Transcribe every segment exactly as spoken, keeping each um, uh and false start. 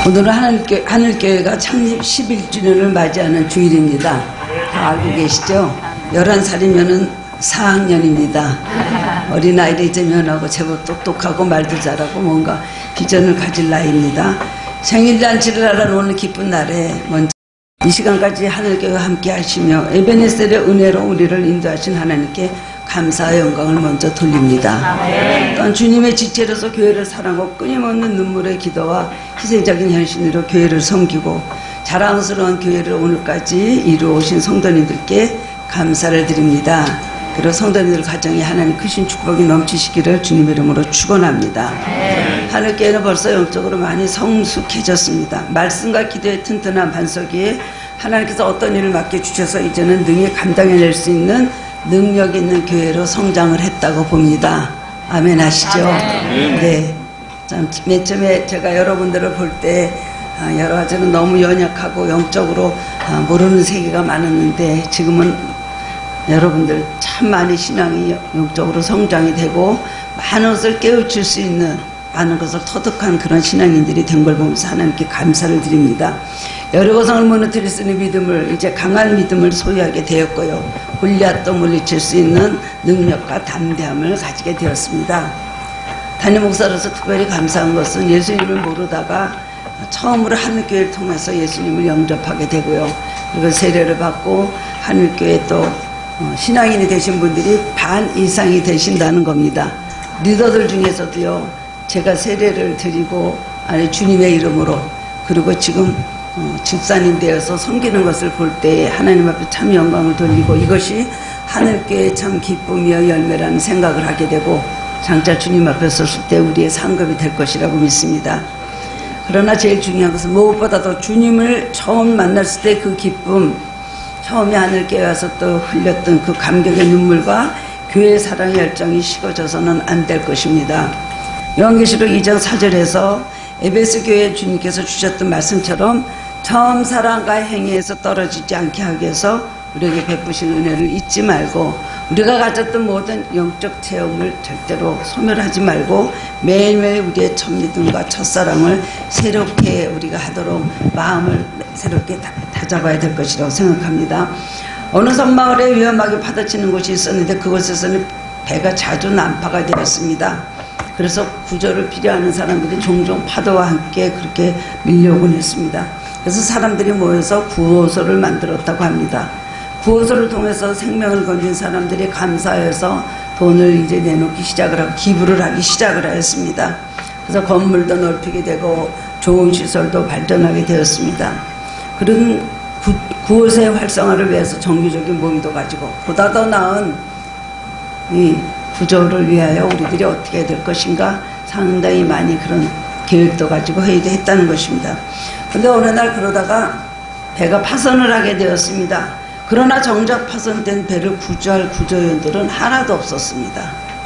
오늘은 하늘교, 하늘교회가 창립 십일 주년을 맞이하는 주일입니다. 다 알고 계시죠? 열한 살이면은 사 학년입니다. 어린아이를 이제 면하고 제법 똑똑하고 말도 잘하고 뭔가 비전을 가질 나이입니다. 생일잔치를 하러 오는 기쁜 날에 먼저 이 시간까지 하늘교회와 함께 하시며 에베네셀의 은혜로 우리를 인도하신 하나님께 감사와 영광을 먼저 돌립니다. 또한 주님의 지체로서 교회를 사랑하고 끊임없는 눈물의 기도와 희생적인 헌신으로 교회를 섬기고 자랑스러운 교회를 오늘까지 이루어오신 성도님들께 감사를 드립니다. 그리고 성도님들 가정에 하나님 크신 축복이 넘치시기를 주님의 이름으로 축원합니다. 하늘교회는 벌써 영적으로 많이 성숙해졌습니다. 말씀과 기도의 튼튼한 반석 위에 하나님께서 어떤 일을 맡겨주셔서 이제는 능히 감당해낼 수 있는 능력 있는 교회로 성장을 했다고 봅니다. 아멘 하시죠? 아멘. 네. 참, 맨 처음에 제가 여러분들을 볼 때 여러 가지는 너무 연약하고 영적으로 모르는 세계가 많았는데 지금은 여러분들 참 많이 신앙이 영적으로 성장이 되고 많은 것을 깨우칠 수 있는 많은 것을 터득한 그런 신앙인들이 된 걸 보면서 하나님께 감사를 드립니다. 여러 고성을 무너뜨릴 수 있는 믿음을 이제 강한 믿음을 소유하게 되었고요. 골리앗도 물리칠 수 있는 능력과 담대함을 가지게 되었습니다. 담임 목사로서 특별히 감사한 것은 예수님을 모르다가 처음으로 하늘교회를 통해서 예수님을 영접하게 되고요. 그리고 세례를 받고 하늘교회 또 신앙인이 되신 분들이 반 이상이 되신다는 겁니다. 리더들 중에서도요. 제가 세례를 드리고 아니 주님의 이름으로 그리고 지금 어, 집사님 되어서 섬기는 것을 볼 때 하나님 앞에 참 영광을 돌리고 이것이 하늘교회의 참 기쁨이여 열매라는 생각을 하게 되고 장차 주님 앞에 섰을 때 우리의 상급이 될 것이라고 믿습니다. 그러나 제일 중요한 것은 무엇보다도 주님을 처음 만났을 때 그 기쁨, 처음에 하늘교회 와서 또 흘렸던 그 감격의 눈물과 교회의 사랑의 열정이 식어져서는 안 될 것입니다. 요한계시록 이 장 사 절에서 에베소 교회 주님께서 주셨던 말씀처럼 처음 사랑과 행위에서 떨어지지 않게 하기 위해서 우리에게 베푸신 은혜를 잊지 말고 우리가 가졌던 모든 영적 체험을 절대로 소멸하지 말고 매일매일 우리의 첫 믿음과 첫사랑을 새롭게 우리가 하도록 마음을 새롭게 다잡아야 될 것이라고 생각합니다. 어느 섬마을에 위험하게 파도치는 곳이 있었는데 그곳에서는 배가 자주 난파가 되었습니다. 그래서 구조를 필요하는 사람들이 종종 파도와 함께 그렇게 밀려오곤 했습니다. 그래서 사람들이 모여서 구호소를 만들었다고 합니다. 구호소를 통해서 생명을 건진 사람들이 감사해서 돈을 이제 내놓기 시작을 하고 기부를 하기 시작을 하였습니다. 그래서 건물도 넓히게 되고 좋은 시설도 발전하게 되었습니다. 그런 구, 구호소의 활성화를 위해서 정기적인 모임도 가지고 보다 더 나은 이 구조를 위하여 우리들이 어떻게 해야 될 것인가 상당히 많이 그런 계획도 가지고 회의도 했다는 것입니다. 그런데 어느 날 그러다가 배가 파손을 하게 되었습니다. 그러나 정작 파손된 배를 구조할 구조원들은 하나도 없었습니다.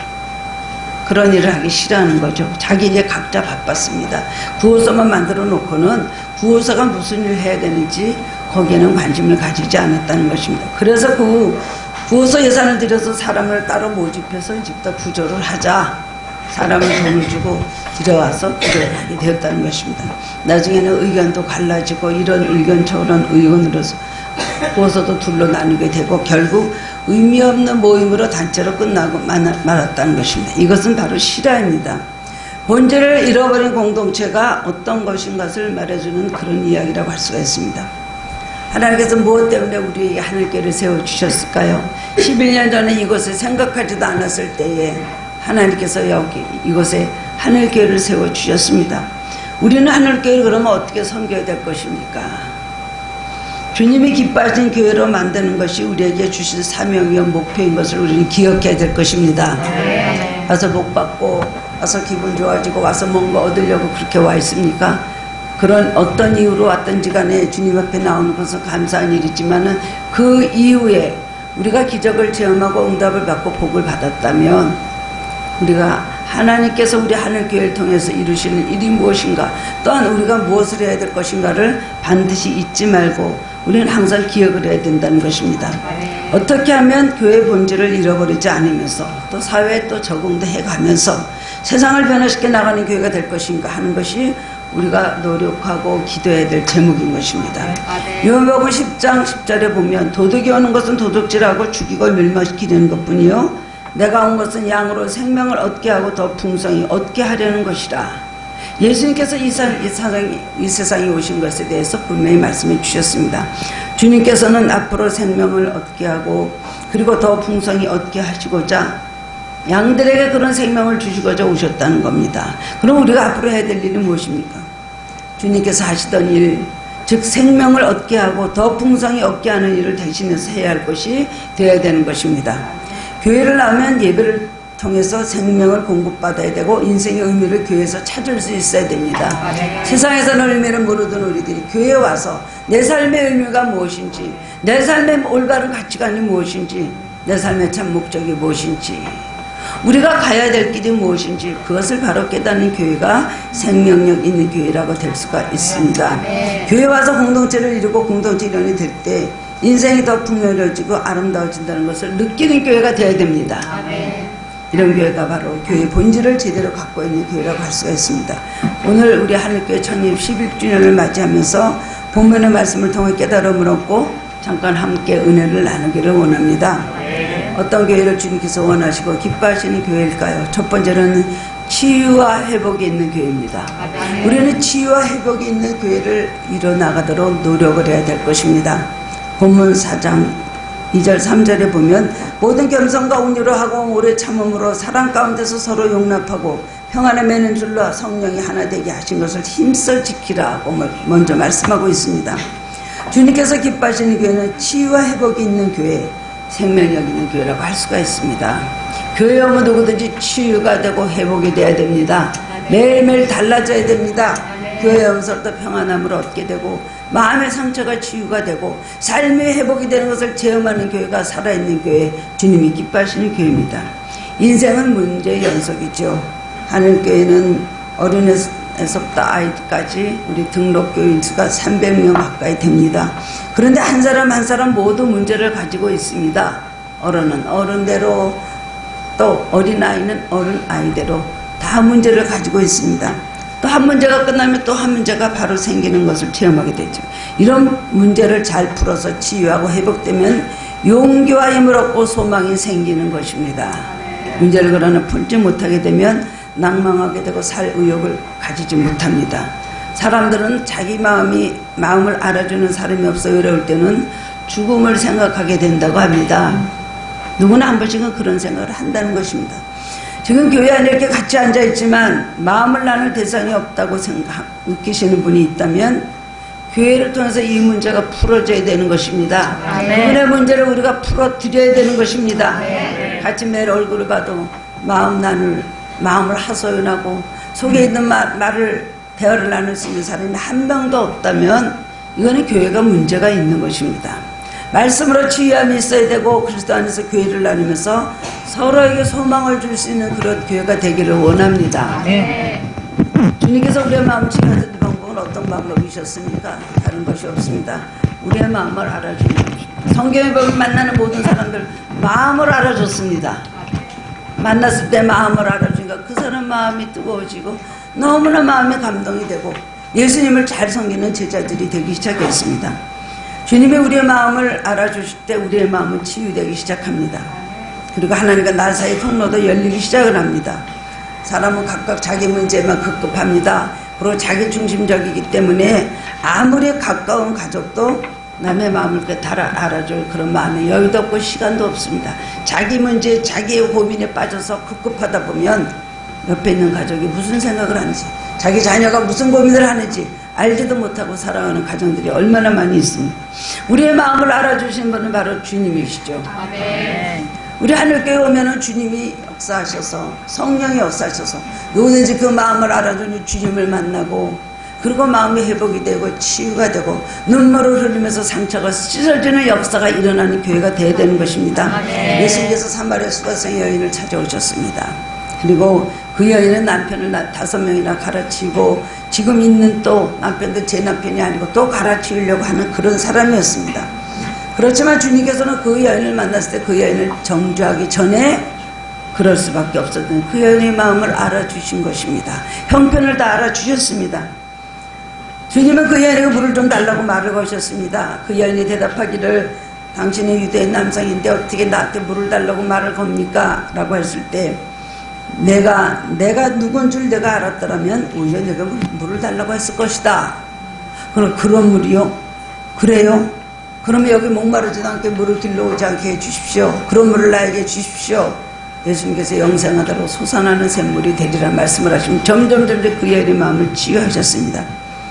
그런 일을 하기 싫어하는 거죠. 자기 이제 각자 바빴습니다. 구호소만 만들어 놓고는 구호소가 무슨 일을 해야 되는지 거기에는 관심을 가지지 않았다는 것입니다. 그래서 그 구호소 예산을 들여서 사람을 따로 모집해서 이제부터 구조를 하자. 사람을 돈을 주고 들여와서 구조를 하게 되었다는 것입니다. 나중에는 의견도 갈라지고 이런 의견 저런 의견으로서 구호소도 둘로 나누게 되고 결국 의미 없는 모임으로 단체로 끝나고 말았다는 것입니다. 이것은 바로 실화입니다. 본질을 잃어버린 공동체가 어떤 것인 것을 말해주는 그런 이야기라고 할 수가 있습니다. 하나님께서 무엇 때문에 우리에게 하늘교회를 세워주셨을까요? 십일 년 전에 이곳에 생각하지도 않았을 때에 하나님께서 여기 이곳에 하늘교회를 세워주셨습니다. 우리는 하늘교회를 그러면 어떻게 섬겨야 될 것입니까? 주님이 기뻐하신 교회로 만드는 것이 우리에게 주신 사명이요 목표인 것을 우리는 기억해야 될 것입니다. 와서 복 받고 와서 기분 좋아지고 와서 뭔가 얻으려고 그렇게 와 있습니까? 그런 어떤 이유로 왔든지 간에 주님 앞에 나오는 것은 감사한 일이지만은 그 이후에 우리가 기적을 체험하고 응답을 받고 복을 받았다면 우리가 하나님께서 우리 하늘교회를 통해서 이루시는 일이 무엇인가 또한 우리가 무엇을 해야 될 것인가를 반드시 잊지 말고 우리는 항상 기억을 해야 된다는 것입니다. 어떻게 하면 교회의 본질을 잃어버리지 않으면서 또 사회에 또 적응도 해가면서 세상을 변화시켜 나가는 교회가 될 것인가 하는 것이 우리가 노력하고 기도해야 될 제목인 것입니다. 요한복음 십 장 십 절에 보면 도둑이 오는 것은 도둑질하고 죽이고 멸망시키려는 것뿐이요 내가 온 것은 양으로 생명을 얻게 하고 더 풍성히 얻게 하려는 것이라. 예수님께서 이, 사, 이, 사상, 이 세상에 오신 것에 대해서 분명히 말씀해 주셨습니다. 주님께서는 앞으로 생명을 얻게 하고 그리고 더 풍성히 얻게 하시고자 양들에게 그런 생명을 주시고자 오셨다는 겁니다. 그럼 우리가 앞으로 해야 될 일은 무엇입니까? 주님께서 하시던 일, 즉 생명을 얻게 하고 더 풍성히 얻게 하는 일을 대신해서 해야 할 것이 되어야 되는 것입니다. 교회를 나오면 예배를 통해서 생명을 공급받아야 되고 인생의 의미를 교회에서 찾을 수 있어야 됩니다. 아, 세상에서는 의미를 모르던 우리들이 교회에 와서 내 삶의 의미가 무엇인지, 내 삶의 올바른 가치관이 무엇인지, 내 삶의 참 목적이 무엇인지, 우리가 가야 될 길이 무엇인지 그것을 바로 깨닫는 교회가 생명력 있는 교회라고 될 수가 있습니다. 교회 와서 공동체를 이루고 공동체 일원이 될 때 인생이 더 풍요로워지고 아름다워진다는 것을 느끼는 교회가 되어야 됩니다. 이런 교회가 바로 교회의 본질을 제대로 갖고 있는 교회라고 할 수가 있습니다. 오늘 우리 하늘교회 창립 십일 주년을 맞이하면서 본문의 말씀을 통해 깨달음을 얻고 잠깐 함께 은혜를 나누기를 원합니다. 어떤 교회를 주님께서 원하시고 기뻐하시는 교회일까요? 첫 번째는 치유와 회복이 있는 교회입니다. 우리는 치유와 회복이 있는 교회를 이뤄나가도록 노력을 해야 될 것입니다. 본문 사 장 이 절 삼 절에 보면 모든 겸손과 온유로 하고 오래 참음으로 사랑 가운데서 서로 용납하고 평안에 매는 줄로 성령이 하나 되게 하신 것을 힘써 지키라고 먼저 말씀하고 있습니다. 주님께서 기뻐하시는 교회는 치유와 회복이 있는 교회, 생명력 있는 교회라고 할 수가 있습니다. 교회 오면 누구든지 치유가 되고 회복이 돼야 됩니다. 매일매일 달라져야 됩니다. 교회 오면서부터 평안함을 얻게 되고 마음의 상처가 치유가 되고 삶의 회복이 되는 것을 체험하는 교회가 살아있는 교회, 주님이 기뻐하시는 교회입니다. 인생은 문제의 연속이죠. 하늘교회는 어린애에서부터 아이까지 우리 등록교인 수가 삼백 명 가까이 됩니다. 그런데 한 사람 한 사람 모두 문제를 가지고 있습니다. 어른은 어른대로 또 어린아이는 어른아이대로 다 문제를 가지고 있습니다. 또 한 문제가 끝나면 또 한 문제가 바로 생기는 것을 체험하게 되죠. 이런 문제를 잘 풀어서 치유하고 회복되면 용기와 힘을 얻고 소망이 생기는 것입니다. 문제를 그러나 풀지 못하게 되면 낭망하게 되고 살 의욕을 가지지 못합니다. 사람들은 자기 마음이 마음을 알아주는 사람이 없어 어려울 때는 죽음을 생각하게 된다고 합니다. 누구나 한 번씩은 그런 생각을 한다는 것입니다. 지금 교회 안에 이렇게 같이 앉아있지만 마음을 나눌 대상이 없다고 생각, 느끼시는 분이 있다면 교회를 통해서 이 문제가 풀어져야 되는 것입니다. 그분의 문제를 우리가 풀어드려야 되는 것입니다. 아멘. 같이 매일 얼굴을 봐도 마음 나눌, 마음을 하소연하고 속에 있는 말, 말을 대화를 나눌 수 있는 사람이 한 명도 없다면 이거는 교회가 문제가 있는 것입니다. 말씀으로 치유함이 있어야 되고 그리스도 안에서 교회를 나누면서 서로에게 소망을 줄 수 있는 그런 교회가 되기를 원합니다. 네. 주님께서 우리의 마음을 치유하는 방법은 어떤 방법이셨습니까? 다른 것이 없습니다. 우리의 마음을 알아주는 것입니다. 성경에 보면 만나는 모든 사람들 마음을 알아줬습니다. 만났을 때 마음을 알아주니까 그 사람 마음이 뜨거워지고 너무나 마음에 감동이 되고 예수님을 잘 섬기는 제자들이 되기 시작했습니다. 주님이 우리의 마음을 알아주실 때 우리의 마음은 치유되기 시작합니다. 그리고 하나님과 나 사이 통로도 열리기 시작을 합니다. 사람은 각각 자기 문제만 급급합니다. 그리고 자기 중심적이기 때문에 아무리 가까운 가족도 남의 마음을 다 알아줄 그런 마음의 여유도 없고 시간도 없습니다. 자기 문제, 자기의 고민에 빠져서 급급하다 보면 옆에 있는 가족이 무슨 생각을 하는지, 자기 자녀가 무슨 고민을 하는지 알지도 못하고 살아가는 가정들이 얼마나 많이 있습니다. 우리의 마음을 알아주신 분은 바로 주님이시죠. 아멘. 우리 하늘교회 오면은 주님이 역사하셔서 성령이 역사하셔서 누구든지 그 마음을 알아주는 주님을 만나고 그리고 마음의 회복이 되고 치유가 되고 눈물을 흘리면서 상처가 씻어지는 역사가 일어나는 교회가 되어야 되는 것입니다. 아멘. 예수님께서 사마리아 수가성 여인을 찾아오셨습니다. 그리고 그 여인은 남편을 다섯 명이나 가르치고 지금 있는 또 남편도 제 남편이 아니고 또 가르치려고 하는 그런 사람이었습니다. 그렇지만 주님께서는 그 여인을 만났을 때 그 여인을 정죄하기 전에 그럴 수밖에 없었던 그 여인의 마음을 알아주신 것입니다. 형편을 다 알아주셨습니다. 주님은 그 여인에게 물을 좀 달라고 말을 거셨습니다. 그 여인이 대답하기를 당신은 유대인 남성인데 어떻게 나한테 물을 달라고 말을 겁니까? 라고 했을 때 내가 내가 누군 줄 내가 알았더라면 오히려 내가 물을 달라고 했을 것이다. 그럼 그런 물이요? 그래요? 그러면 여기 목마르지도 않게 물을 길러오지 않게 해주십시오. 그런 물을 나에게 주십시오. 예수님께서 영생하도록 솟아나는 샘물이 되리라 말씀을 하시면 점점 점점 그 여인의 마음을 치유하셨습니다.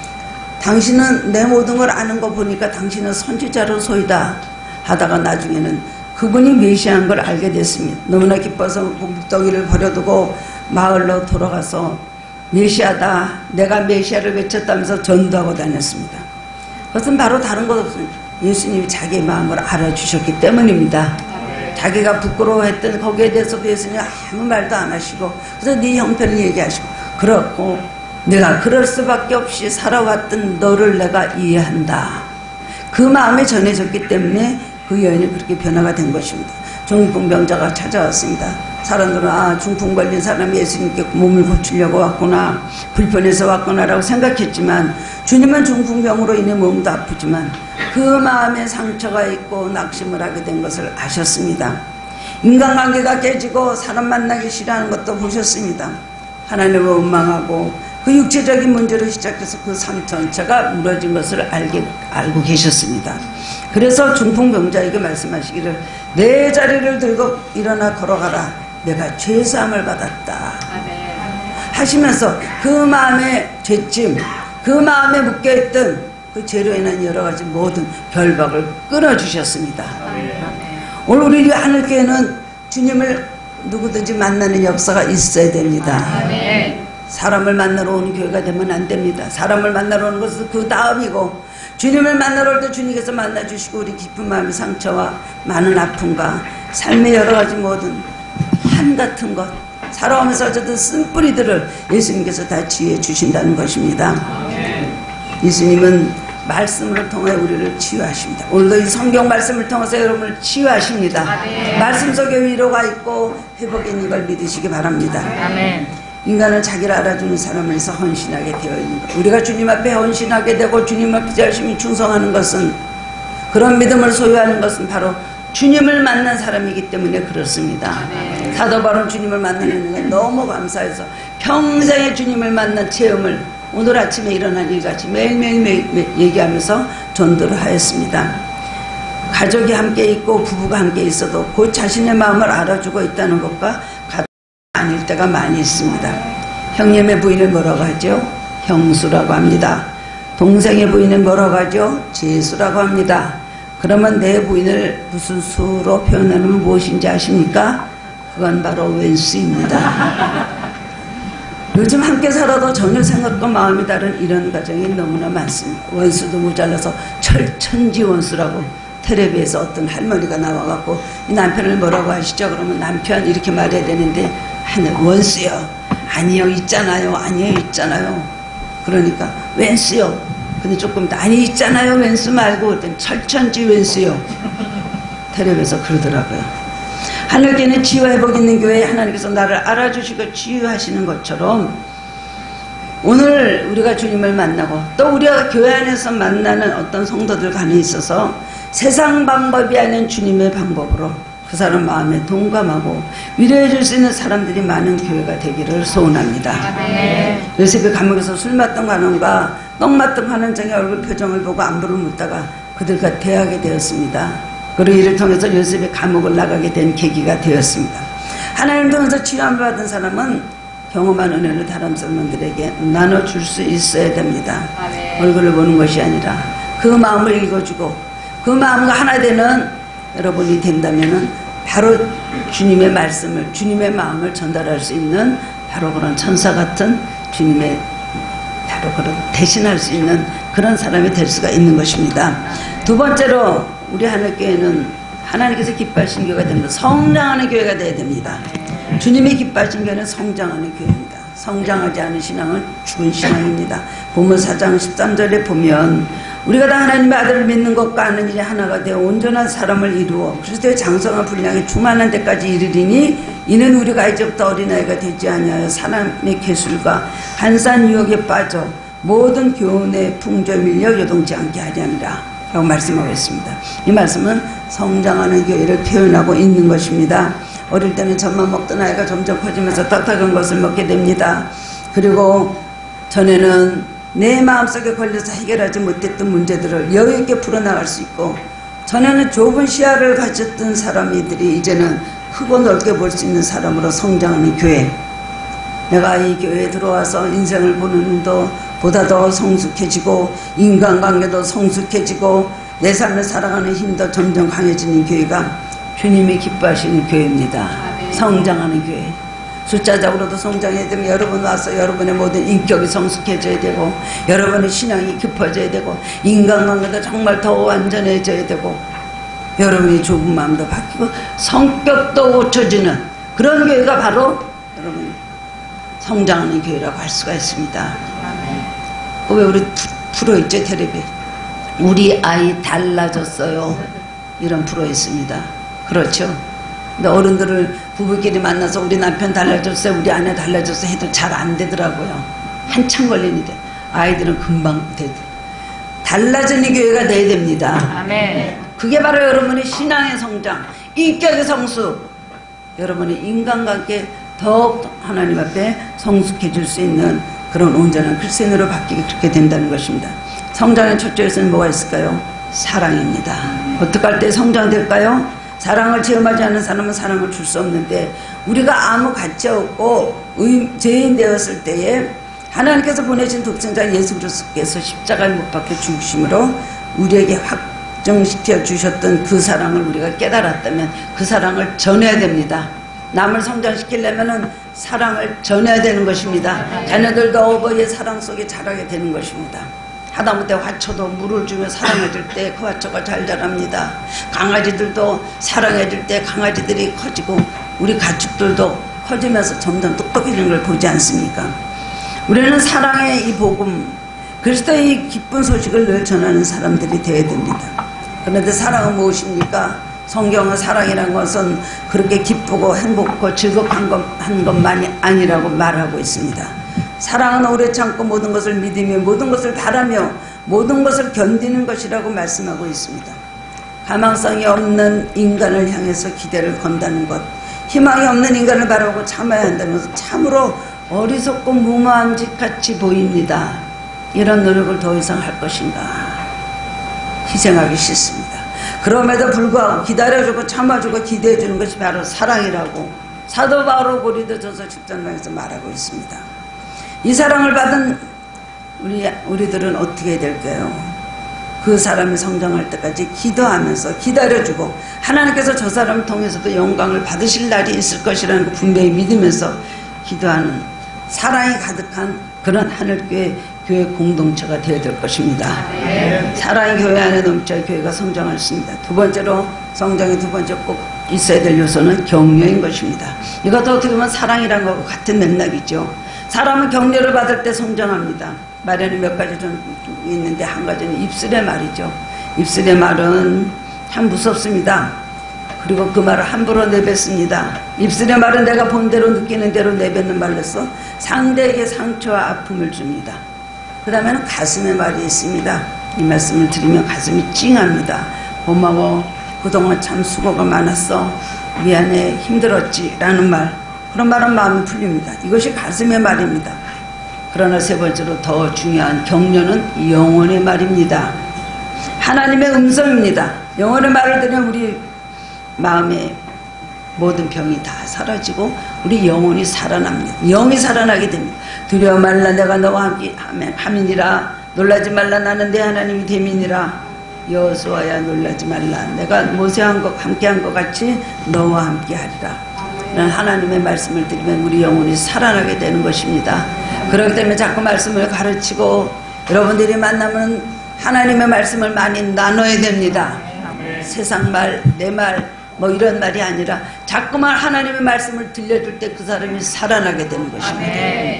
당신은 내 모든 걸 아는 거 보니까 당신은 선지자로소이다 하다가 나중에는 그분이 메시아인 걸 알게 됐습니다. 너무나 기뻐서 묵더기를 버려두고 마을로 돌아가서 메시아다, 내가 메시아를 외쳤다면서 전도하고 다녔습니다. 그것은 바로 다른 것 없습니다. 예수님이 자기의 마음을 알아주셨기 때문입니다. 자기가 부끄러워했던 거기에 대해서도 예수님이 아무 말도 안 하시고 그래서 네 형편을 얘기하시고 그렇고 내가 그럴 수밖에 없이 살아왔던 너를 내가 이해한다. 그 마음이 전해졌기 때문에 그 여인이 그렇게 변화가 된 것입니다. 중풍병자가 찾아왔습니다. 사람들은 아 중풍 걸린 사람이 예수님께 몸을 고치려고 왔구나, 불편해서 왔구나 라고 생각했지만 주님은 중풍병으로 인해 몸도 아프지만 그 마음에 상처가 있고 낙심을 하게 된 것을 아셨습니다. 인간관계가 깨지고 사람 만나기 싫어하는 것도 보셨습니다. 하나님을 원망하고 그 육체적인 문제로 시작해서 그 삶 전체가 무너진 것을 알게, 알고 계셨습니다. 그래서 중풍병자에게 말씀하시기를 내 자리를 들고 일어나 걸어가라. 내가 죄사함을 받았다. 하시면서 그 마음의 죄짐, 그 마음에 묶여있던 그 죄로 인한 여러 가지 모든 결박을 끊어주셨습니다. 오늘 우리 하늘교회는 주님을 누구든지 만나는 역사가 있어야 됩니다. 사람을 만나러 오는 교회가 되면 안 됩니다. 사람을 만나러 오는 것은 그 다음이고 주님을 만나러 올 때 주님께서 만나주시고 우리 깊은 마음의 상처와 많은 아픔과 삶의 여러 가지 모든 한 같은 것 살아오면서 어쨌든 쓴뿌리들을 예수님께서 다 치유해 주신다는 것입니다. 예수님은 말씀을 통해 우리를 치유하십니다. 오늘도 이 성경 말씀을 통해서 여러분을 치유하십니다. 아멘. 말씀 속에 위로가 있고 회복인 이걸 믿으시기 바랍니다. 아멘. 인간은 자기를 알아주는 사람에서 헌신하게 되어 있는 것. 우리가 주님 앞에 헌신하게 되고 주님 앞에 열심히 충성하는 것은, 그런 믿음을 소유하는 것은 바로 주님을 만난 사람이기 때문에 그렇습니다. 아멘. 사도 바울은 주님을 만나는 게 너무 감사해서 평생의 주님을 만난 체험을 오늘 아침에 일어난 일같이 매일매일 매일 얘기하면서 전도를 하였습니다. 가족이 함께 있고 부부가 함께 있어도 그 자신의 마음을 알아주고 있다는 것과 같은 아닐 때가 많이 있습니다. 형님의 부인을 뭐라고 하죠? 형수라고 합니다. 동생의 부인을 뭐라고 하죠? 제수라고 합니다. 그러면 내 부인을 무슨 수로 표현하면 무엇인지 아십니까? 그건 바로 왼수입니다. 요즘 함께 살아도 전혀 생각과 마음이 다른 이런 가정이 너무나 많습니다. 원수도 모자라서 철천지 원수라고 텔레비에서 어떤 할머니가 나와갖고 이 남편을 뭐라고 하시죠? 그러면 남편 이렇게 말해야 되는데 하늘 원수요. 아니요 있잖아요. 아니요 있잖아요. 그러니까 왼수요. 근데 조금 아니 있잖아요. 왼수 말고 철천지 왼수요. 텔레비에서 그러더라고요. 하늘교회는 치유와 회복 있는 교회에 하나님께서 나를 알아주시고 치유하시는 것처럼 오늘 우리가 주님을 만나고 또 우리가 교회 안에서 만나는 어떤 성도들 간에 있어서 세상 방법이 아닌 주님의 방법으로 그 사람 마음에 동감하고 위로해 줄 수 있는 사람들이 많은 교회가 되기를 소원합니다. 아멘. 요셉이 감옥에서 술 맞던 관원과 떡 맞던 관원장의 얼굴 표정을 보고 안부를 묻다가 그들과 대하게 되었습니다. 그리고 이를 통해서 요셉이 감옥을 나가게 된 계기가 되었습니다. 하나님을 통해서 치유함을 받은 사람은 경험한 은혜를 다른 사람들에게 나눠줄 수 있어야 됩니다. 아멘. 얼굴을 보는 것이 아니라 그 마음을 읽어주고 그 마음과 하나 되는 여러분이 된다면 바로 주님의 말씀을, 주님의 마음을 전달할 수 있는 바로 그런 천사 같은 주님의 바로 그런 대신할 수 있는 그런 사람이 될 수가 있는 것입니다. 두 번째로 우리 하늘교회는 하나님께서 기뻐하신 교회가 됩니다. 성장하는 교회가 되어야 됩니다. 주님이 기뻐하신 교회는 성장하는 교회입니다. 성장하지 않은 신앙은 죽은 신앙입니다. 본문 사 장 십삼 절에 보면 우리가 다 하나님의 아들을 믿는 것과 아는 일이 하나가 되어 온전한 사람을 이루어 그리스도의 장성한 분량에 충만한 데까지 이르리니 이는 우리가 이제부터 어린아이가 되지 아니하여 사람의 계술과 한산 유혹에 빠져 모든 교훈의 풍조에 밀려 요동치 않게 하려니라 라고 말씀하고 있습니다. 이 말씀은 성장하는 교회를 표현하고 있는 것입니다. 어릴 때는 젖만 먹던 아이가 점점 커지면서 딱딱한 것을 먹게 됩니다. 그리고 전에는 내 마음속에 걸려서 해결하지 못했던 문제들을 여유있게 풀어나갈 수 있고, 전에는 좁은 시야를 가졌던 사람들이 이제는 크고 넓게 볼 수 있는 사람으로 성장하는 교회. 내가 이 교회에 들어와서 인생을 보는 눈도 보다 더 성숙해지고 인간관계도 성숙해지고 내 삶을 살아가는 힘도 점점 강해지는 교회가 주님이 기뻐하시는 교회입니다. 성장하는 교회. 숫자적으로도 성장해야 되면 여러분 와서 여러분의 모든 인격이 성숙해져야 되고, 여러분의 신앙이 깊어져야 되고, 인간관계도 정말 더 완전해져야 되고, 여러분의 좁은 마음도 바뀌고 성격도 고쳐지는 그런 교회가 바로 여러분 성장하는 교회라고 할 수가 있습니다. 왜 우리 프로 있죠, 텔레비. 우리 아이 달라졌어요. 이런 프로 있습니다. 그렇죠. 근데 어른들을 부부끼리 만나서 우리 남편 달라졌어요, 우리 아내 달라졌어요 해도 잘 안 되더라고요. 한참 걸리는데 아이들은 금방 되더. 달라지는 교회가 돼야 됩니다. 아멘. 그게 바로 여러분의 신앙의 성장, 인격의 성숙, 여러분의 인간관계 더욱 하나님 앞에 성숙해질 수 있는 그런 온전한 크리스천으로 바뀌게 그렇게 된다는 것입니다. 성장의 첫째 요소는 뭐가 있을까요? 사랑입니다. 어떻게 할 때 성장될까요? 사랑을 체험하지 않은 사람은 사랑을 줄 수 없는데, 우리가 아무 가치 없고 죄인 되었을 때에 하나님께서 보내신 독생자 예수 그리스도께서 십자가에 못 박혀 죽으심으로 우리에게 확정시켜 주셨던 그 사랑을 우리가 깨달았다면 그 사랑을 전해야 됩니다. 남을 성장시키려면 사랑을 전해야 되는 것입니다. 자녀들도 어버이의 사랑 속에 자라게 되는 것입니다. 하다못해 화초도 물을 주며 사랑해줄 때 그 화초가 잘 자랍니다. 강아지들도 사랑해줄 때 강아지들이 커지고, 우리 가축들도 커지면서 점점 똑똑해지는 걸 보지 않습니까? 우리는 사랑의 이 복음, 그리스도의 기쁜 소식을 늘 전하는 사람들이 되어야 됩니다. 그런데 사랑은 무엇입니까? 성경은 사랑이라는 것은 그렇게 기쁘고 행복하고 즐겁한 것, 한 것만이 아니라고 말하고 있습니다. 사랑은 오래 참고 모든 것을 믿으며 모든 것을 바라며 모든 것을 견디는 것이라고 말씀하고 있습니다. 가망성이 없는 인간을 향해서 기대를 건다는 것, 희망이 없는 인간을 바라보고 참아야 한다는 것은 참으로 어리석고 무모한 짓 같이 보입니다. 이런 노력을 더 이상 할 것인가? 희생하기 싫습니다. 그럼에도 불구하고 기다려주고 참아주고 기대해주는 것이 바로 사랑이라고 사도 바울은 고린도전서 십 장에서 말하고 있습니다. 이 사랑을 받은 우리, 우리들은 어떻게 해야 될까요? 그 사람이 성장할 때까지 기도하면서 기다려주고, 하나님께서 저 사람을 통해서도 영광을 받으실 날이 있을 것이라는 걸 분명히 믿으면서 기도하는 사랑이 가득한 그런 하늘교회 교회 공동체가 되어야 될 것입니다. 네. 사랑이 교회 안에 넘쳐야 교회가 성장할 수 있습니다. 두 번째로, 성장의 두 번째 꼭 있어야 될 요소는 격려인 것입니다. 이것도 어떻게 보면 사랑이란 것과 같은 맥락이죠. 사람은 격려를 받을 때 성장합니다. 말에는 몇 가지 좀 있는데 한 가지는 입술의 말이죠. 입술의 말은 참 무섭습니다. 그리고 그 말을 함부로 내뱉습니다. 입술의 말은 내가 본 대로 느끼는 대로 내뱉는 말로서 상대에게 상처와 아픔을 줍니다. 그 다음에는 가슴의 말이 있습니다. 이 말씀을 드리면 가슴이 찡합니다. 고마워, 그동안 참 수고가 많았어, 미안해, 힘들었지 라는 말, 그런 말은 마음이 풀립니다. 이것이 가슴의 말입니다. 그러나 세 번째로 더 중요한 격려는 영혼의 말입니다. 하나님의 음성입니다. 영혼의 말을 들으면 우리 마음의 모든 병이 다 사라지고 우리 영혼이 살아납니다. 영이 살아나게 됩니다. 두려워 말라, 내가 너와 함께 함이니라. 놀라지 말라, 나는 내 하나님이 됨이니라. 여호수아야, 놀라지 말라, 내가 모세와 함께한 것 같이 너와 함께하리라. 이런 하나님의 말씀을 들으면 우리 영혼이 살아나게 되는 것입니다. 그렇기 때문에 자꾸 말씀을 가르치고 여러분들이 만나면 하나님의 말씀을 많이 나눠야 됩니다. 세상 말, 내 말, 뭐 이런 말이 아니라 자꾸만 하나님의 말씀을 들려줄 때 그 사람이 살아나게 되는 것입니다.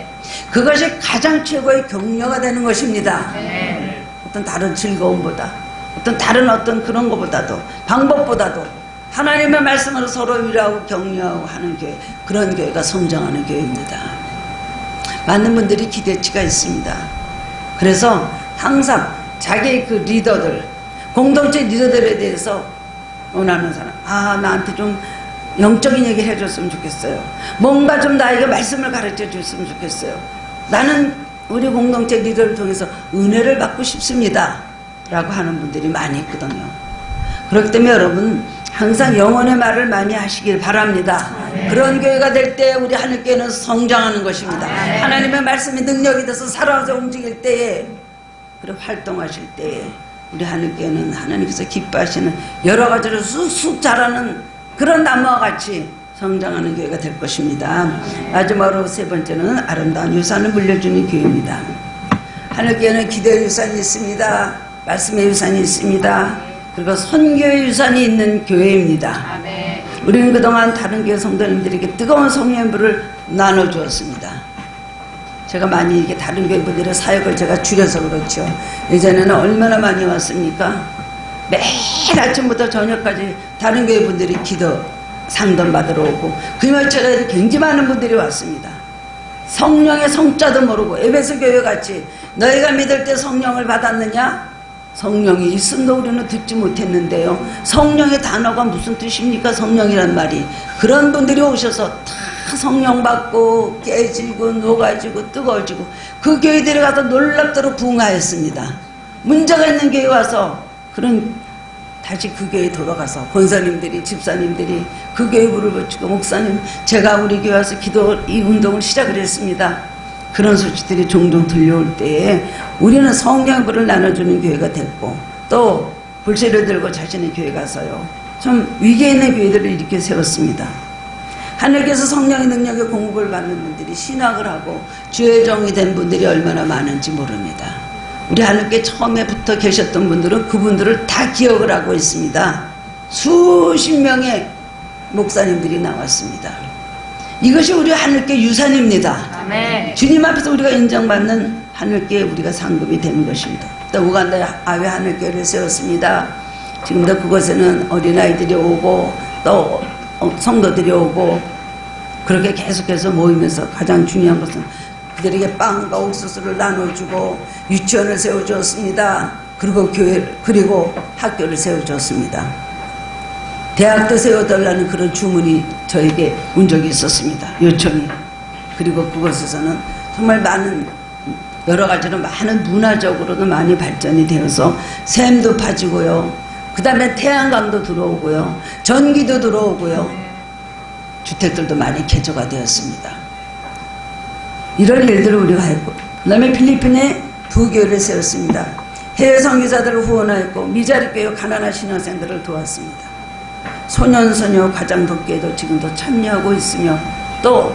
그것이 가장 최고의 격려가 되는 것입니다. 어떤 다른 즐거움보다, 어떤 다른 어떤 그런 것보다도, 방법보다도 하나님의 말씀으로 서로 위로하고 격려하고 하는 교회, 그런 교회가 성장하는 교회입니다. 많은 분들이 기대치가 있습니다. 그래서 항상 자기 그 리더들, 공동체 리더들에 대해서 원하는 사람, 아 나한테 좀 영적인 얘기를 해줬으면 좋겠어요. 뭔가 좀 나에게 말씀을 가르쳐 줬으면 좋겠어요. 나는 우리 공동체 리더를 통해서 은혜를 받고 싶습니다 라고 하는 분들이 많이 있거든요. 그렇기 때문에 여러분 항상 영혼의 말을 많이 하시길 바랍니다. 아멘. 그런 교회가 될 때 우리 하늘교회는 성장하는 것입니다. 아멘. 하나님의 말씀이 능력이 돼서 살아서 움직일 때에, 그리고 활동하실 때에 우리 하늘교회는 하나님께서 기뻐하시는 여러 가지로 쑥쑥 자라는 그런 나무와 같이 성장하는 교회가 될 것입니다. 마지막으로 세 번째는 아름다운 유산을 물려주는 교회입니다. 하늘교회는 기도의 유산이 있습니다. 말씀의 유산이 있습니다. 그리고 선교의 유산이 있는 교회입니다. 아멘. 우리는 그동안 다른 교회 성도님들에게 뜨거운 성령의 불을 나눠주었습니다. 제가 많이 이게 다른 교회 분들의 사역을 제가 줄여서 그렇죠. 예전에는 얼마나 많이 왔습니까? 매일 아침부터 저녁까지 다른 교회 분들이 기도 상담 받으러 오고, 그 며칠에 굉장히 많은 분들이 왔습니다. 성령의 성자도 모르고, 에베소 교회 같이 너희가 믿을 때 성령을 받았느냐? 성령이 있음도 우리는 듣지 못했는데요. 성령의 단어가 무슨 뜻입니까? 성령이란 말이. 그런 분들이 오셔서 다 성령 받고 깨지고 녹아지고 뜨거워지고, 그 교회들이 가서 놀랍도록 부흥하였습니다. 문제가 있는 교회 와서 그런 다시 그 교회에 돌아가서 권사님들이, 집사님들이 그 교회 불을 붙이고, 목사님 제가 우리 교회 와서 기도 이 운동을 시작을 했습니다. 그런 소식들이 종종 들려올 때에 우리는 성령의 불을 나눠주는 교회가 됐고, 또 불씨를 들고 자신의 교회 가서요 좀 위기에 있는 교회들을 이렇게 세웠습니다. 하늘께서 성령의 능력에 공급을 받는 분들이 신학을 하고 주의 종이 된 분들이 얼마나 많은지 모릅니다. 우리 하늘께 처음에 붙어 계셨던 분들은 그분들을 다 기억을 하고 있습니다. 수십 명의 목사님들이 나왔습니다. 이것이 우리 하늘께 유산입니다. 아멘. 주님 앞에서 우리가 인정받는 하늘께 우리가 상급이 되는 것입니다. 또 우간다 아베 하늘교회를 세웠습니다. 지금도 그곳에는 어린아이들이 오고 또 성도들이 오고 그렇게 계속해서 모이면서 가장 중요한 것은 그들에게 빵과 옥수수를 나눠주고 유치원을 세워주었습니다. 그리고 교회, 그리고 학교를 세워주었습니다. 대학도 세워달라는 그런 주문이 저에게 온 적이 있었습니다. 요청이. 그리고 그곳에서는 정말 많은 여러 가지로 많은 문화적으로도 많이 발전이 되어서 샘도 파지고요. 그 다음에 태양광도 들어오고요. 전기도 들어오고요. 주택들도 많이 개조가 되었습니다. 이런 일들을 우리가 했고, 그 다음에 필리핀에 두 교회를 세웠습니다. 해외 선교사들을 후원하였고, 미자리 교회 가난한 신학생들을 도왔습니다. 소년소녀 가장 돕기에도 지금도 참여하고 있으며, 또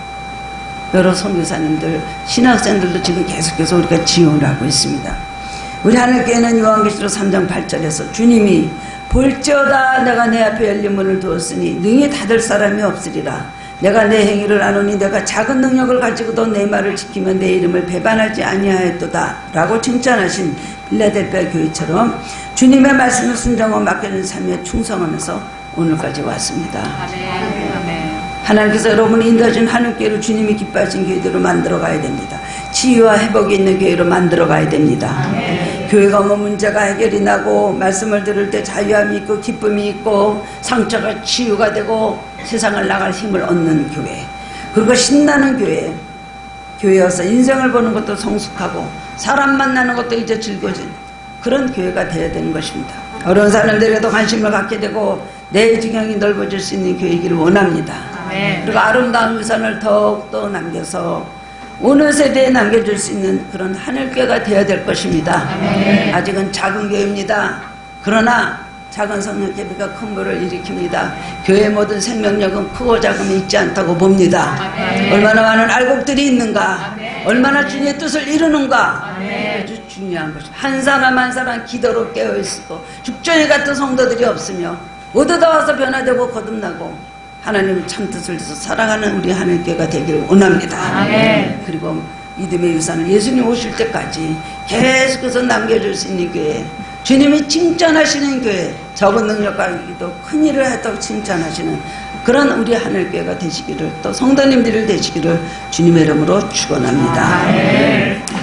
여러 선교사님들, 신학생들도 지금 계속해서 우리가 지원을 하고 있습니다. 우리 하늘교회는 요한계시록 삼 장 팔 절에서 주님이 볼지어다 내가 내 앞에 열린 문을 두었으니 능히 닫을 사람이 없으리라. 내가 내 행위를 아노니 내가 작은 능력을 가지고도 내 말을 지키면 내 이름을 배반하지 아니하였도다 라고 칭찬하신 필라델피아 교회처럼 주님의 말씀을 순종하고 맡겨진 삶에 충성하면서 오늘까지 왔습니다. 아멘. 아멘. 하나님께서 여러분이 인도하신 하늘교회를 주님이 기뻐하신 교회대로 만들어 가야 됩니다. 치유와 회복이 있는 교회로 만들어 가야 됩니다. 아멘. 교회가 뭐 문제가 해결이 나고 말씀을 들을 때 자유함이 있고 기쁨이 있고 상처가 치유가 되고 세상을 나갈 힘을 얻는 교회, 그리고 신나는 교회, 교회여서 인생을 보는 것도 성숙하고 사람 만나는 것도 이제 즐거워진 그런 교회가 되어야 되는 것입니다. 어려운 사람들에도 관심을 갖게 되고 내 지경이 넓어질 수 있는 교회이기를 원합니다. 아멘. 그리고 아름다운 유산을 더욱더 남겨서 어느 세대에 남겨줄 수 있는 그런 하늘교회가 되어야 될 것입니다. 아멘. 아직은 작은 교회입니다. 그러나 작은 성령개비가 큰 불을 일으킵니다. 교회의 모든 생명력은 크고 작음이 있지 않다고 봅니다. 아멘. 얼마나 많은 알곡들이 있는가, 아멘. 얼마나 주님의 뜻을 이루는가, 아멘. 아주 중요한 것입니다. 한 사람 한 사람 기도로 깨어있고 죽전이 같은 성도들이 없으며 모두 다 와서 변화되고 거듭나고 하나님 참뜻을 해서 살아가는 우리 하늘교회가 되기를 원합니다. 아멘. 그리고 믿음의 유산을 예수님 오실 때까지 계속해서 남겨줄 수 있는 교회, 주님이 칭찬하시는 교회, 적은 능력 가지고도 큰 일을 했다고 칭찬하시는 그런 우리 하늘교회가 되시기를, 또 성도님들을 되시기를 주님의 이름으로 축원합니다. 아멘.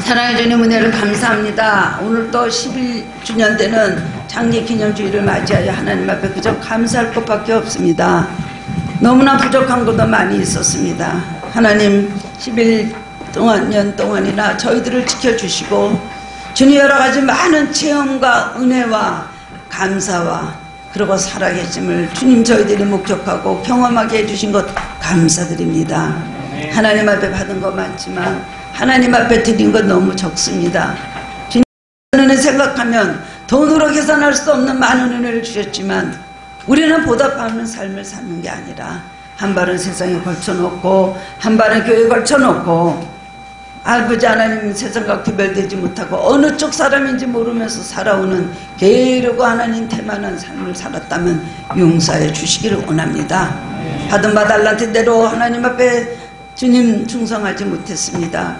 사랑해 주님 은혜를 감사합니다. 오늘 또 십일 주년 되는 창립기념주일을 맞이하여 하나님 앞에 그저 감사할 것밖에 없습니다. 너무나 부족한 것도 많이 있었습니다. 하나님 십일 년 동안이나 저희들을 지켜주시고 주님 여러 가지 많은 체험과 은혜와 감사와 그리고 살아계심을 주님 저희들이 목격하고 경험하게 해주신 것 감사드립니다. 하나님 앞에 받은 것 많지만 하나님 앞에 드린 것 너무 적습니다. 주님 은혜를 생각하면 돈으로 계산할 수 없는 많은 은혜를 주셨지만 우리는 보답하는 삶을 사는 게 아니라 한 발은 세상에 걸쳐놓고 한 발은 교회에 걸쳐놓고 아버지 하나님 세상과 구별되지 못하고 어느 쪽 사람인지 모르면서 살아오는 게으르고 하나님 태만한 삶을 살았다면 용서해 주시기를 원합니다. 받은 바 달란트 대로 하나님 앞에 주님 충성하지 못했습니다.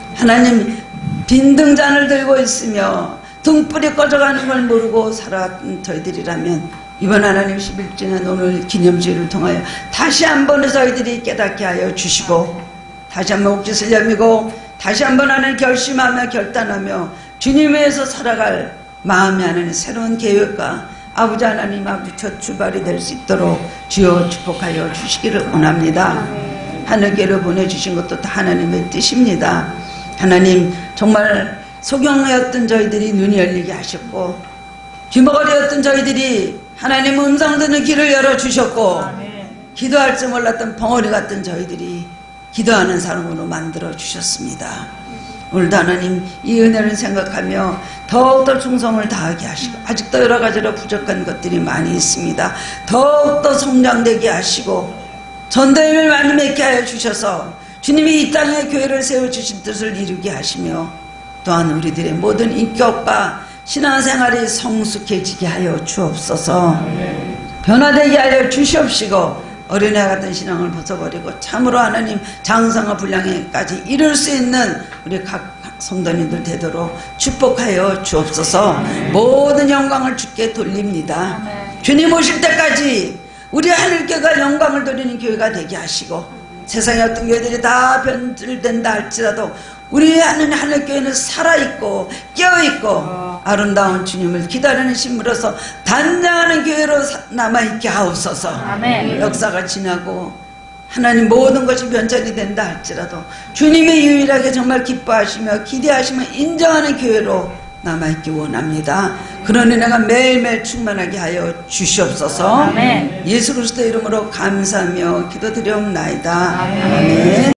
하나님 빈등잔을 들고 있으며 등불이 꺼져가는 걸 모르고 살아왔던 저희들이라면 이번 하나님 십일 주년 오늘 기념주일을 통하여 다시 한번 저희들이 깨닫게 하여 주시고 다시 한번 옥짓을 여미고 다시 한번 하나님 결심하며 결단하며 주님 위해서 살아갈 마음이 하나님 새로운 계획과 아버지 하나님 앞에 첫 출발이 될 수 있도록 주여 축복하여 주시기를 원합니다. 하늘께로 보내주신 것도 다 하나님의 뜻입니다. 하나님 정말 소경이었던 저희들이 눈이 열리게 하셨고 귀머거리였던 저희들이 하나님 음성 듣는 길을 열어주셨고 기도할 줄 몰랐던 벙어리 같던 저희들이 기도하는 사람으로 만들어 주셨습니다. 오늘도 하나님 이 은혜를 생각하며 더욱더 충성을 다하게 하시고 아직도 여러 가지로 부족한 것들이 많이 있습니다. 더욱더 성장되게 하시고 전도임을 많이 맺게 하여 주셔서 주님이 이 땅에 교회를 세워주신 뜻을 이루게 하시며 또한 우리들의 모든 인격과 신앙생활이 성숙해지게 하여 주옵소서. 변화되게 하여 주시옵시고 어린애 같은 신앙을 벗어버리고 참으로 하나님 장성과 분량에까지 이룰 수 있는 우리 각 성도님들 되도록 축복하여 주옵소서. 모든 영광을 주께 돌립니다. 주님 오실 때까지 우리 하늘교회가 영광을 돌리는 교회가 되게 하시고 세상의 어떤 교회들이 다 변질된다 할지라도 우리 하는 하늘교회는 살아있고 깨어있고 아름다운 주님을 기다리는 신부로서 단장하는 교회로 남아있게 하옵소서. 아멘. 역사가 지나고 하나님 모든 것이 변절이 된다 할지라도 주님의 유일하게 정말 기뻐하시며 기대하시며 인정하는 교회로 남아있기 원합니다. 그런 은혜가 매일매일 충만하게 하여 주시옵소서. 아멘. 예수 그리스도 이름으로 감사하며 기도드리옵나이다. 아멘. 아멘.